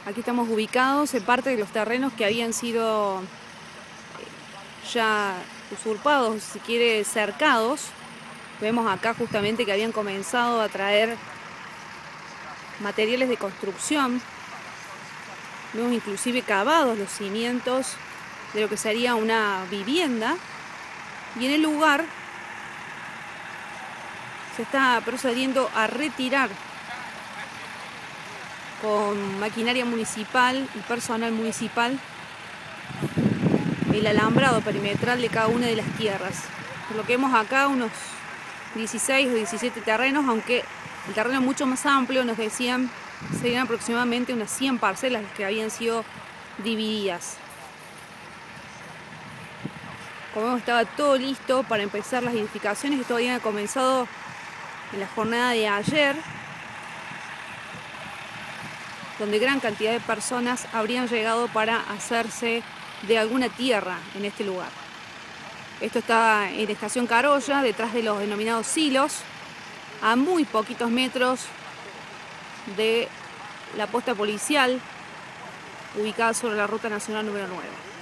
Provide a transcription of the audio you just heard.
Aquí estamos ubicados en parte de los terrenos que habían sido ya usurpados, si quiere cercados. Vemos acá justamente que habían comenzado a traer materiales de construcción. Vemos inclusive cavados los cimientos de lo que sería una vivienda. Y en el lugar se está procediendo a retirar con maquinaria municipal y personal municipal el alambrado perimetral de cada una de las tierras. Por lo que vemos acá unos 16 o 17 terrenos, aunque el terreno es mucho más amplio, nos decían, serían aproximadamente unas 100 parcelas las que habían sido divididas. Como vemos, estaba todo listo para empezar las edificaciones. Esto había comenzado en la jornada de ayer, donde gran cantidad de personas habrían llegado para hacerse de alguna tierra en este lugar. Esto está en Estación Carolla, detrás de los denominados silos, a muy poquitos metros de la posta policial ubicada sobre la ruta nacional número 9.